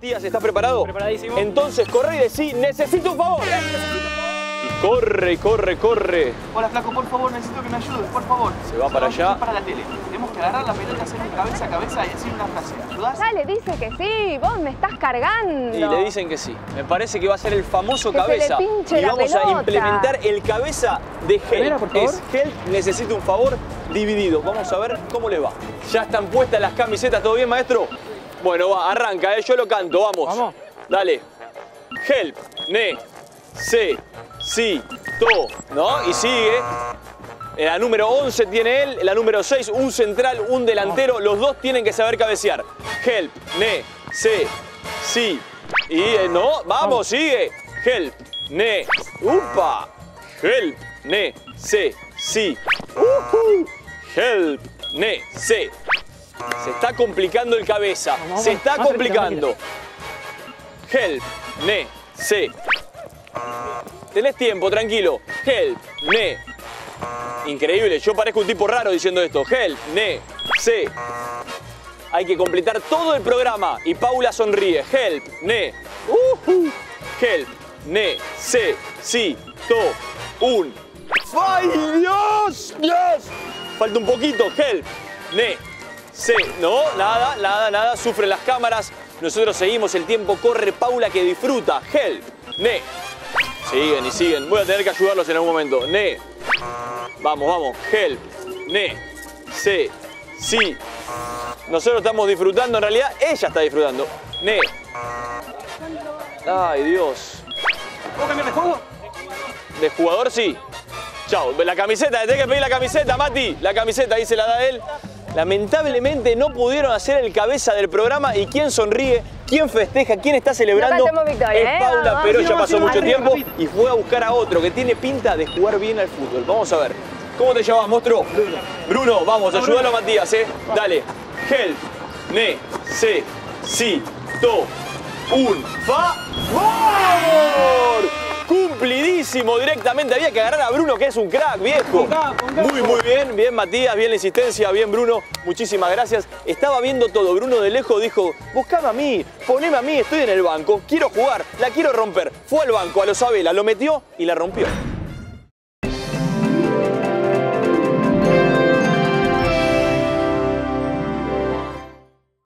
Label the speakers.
Speaker 1: Matías, ¿estás preparado?
Speaker 2: Preparadísimo.
Speaker 1: Entonces corre y decí, necesito un favor. Y corre, corre, corre.
Speaker 2: Hola, flaco, por favor, necesito que me ayudes, por favor.
Speaker 1: Se va para allá.
Speaker 2: Para la tele. Tenemos que agarrar la pelota, hacer un cabeza a cabeza y decir una frase. ¿Ayudás?
Speaker 3: Ya le dice que sí, vos me estás cargando.
Speaker 1: Y le dicen que sí. Me parece que va a ser el famoso
Speaker 3: Que se le
Speaker 1: cabeza.
Speaker 3: pinche
Speaker 1: Y
Speaker 3: la
Speaker 1: vamos a
Speaker 3: pelota.
Speaker 1: implementar el cabeza de
Speaker 2: Primera, por
Speaker 1: Help.
Speaker 2: favor.
Speaker 1: Es Help, necesito un favor dividido. Vamos a ver cómo le va. Ya están puestas las camisetas, ¿todo bien, maestro? Bueno, va, arranca, yo lo canto, vamos.
Speaker 2: Vamos.
Speaker 1: Dale. Help, ne, se, si, to, ¿no? Y sigue. La número 11 tiene él, la número 6, un central, un delantero. Los dos tienen que saber cabecear. Help, ne, se, si. Y no, vamos, sigue. Help, ne, upa. Help, ne, se, si. Help, ne, se. Se está complicando el cabeza.
Speaker 2: Vamos,
Speaker 1: Se está
Speaker 2: más
Speaker 1: complicando. Help, ne, se. Tenés tiempo, tranquilo. Help, ne. Increíble, yo parezco un tipo raro diciendo esto. Help, ne, se. Hay que completar todo el programa. Y Paula sonríe. Help, ne. Help, ne, se, si, to, un. ¡Ay, Dios! ¡Dios! Falta un poquito. Help, ne, se. No, nada, nada, nada. Sufren las cámaras. Nosotros seguimos, el tiempo corre. Paula que disfruta. Help, ne. Siguen y siguen. Voy a tener que ayudarlos en algún momento. Ne. Vamos, vamos. Help, ne, se, si. Nosotros estamos disfrutando, en realidad ella está disfrutando. Ne. Ay, Dios.
Speaker 2: ¿Puedo cambiar de juego?
Speaker 1: De jugador sí. Chao. La camiseta, tenés que pedir la camiseta, Mati. La camiseta ahí se la da él. Lamentablemente no pudieron hacer el cabeza del programa. ¿Y quién sonríe? ¿Quién festeja? ¿Quién está celebrando?
Speaker 3: No cantemos victoria,
Speaker 1: Es Paula,
Speaker 3: vamos.
Speaker 1: pero ya pasó mucho
Speaker 2: Arriba,
Speaker 1: tiempo
Speaker 2: rapidito.
Speaker 1: y fue a buscar a otro que tiene pinta de jugar bien al fútbol. Vamos a ver. ¿Cómo te llamas, monstruo?
Speaker 2: Bruno.
Speaker 1: Bruno, vamos, ayúdalo a Matías, Dale. Help, ne, se, si, to, un, favor. Cumplidísimo directamente. Había que agarrar a Bruno, que es un crack, viejo. Muy bien, bien Matías, bien la insistencia, bien Bruno. Muchísimas gracias. Estaba viendo todo. Bruno de lejos dijo, buscame a mí, poneme a mí, estoy en el banco, quiero jugar, la quiero romper. Fue al banco, a los Sabela, lo metió y la rompió.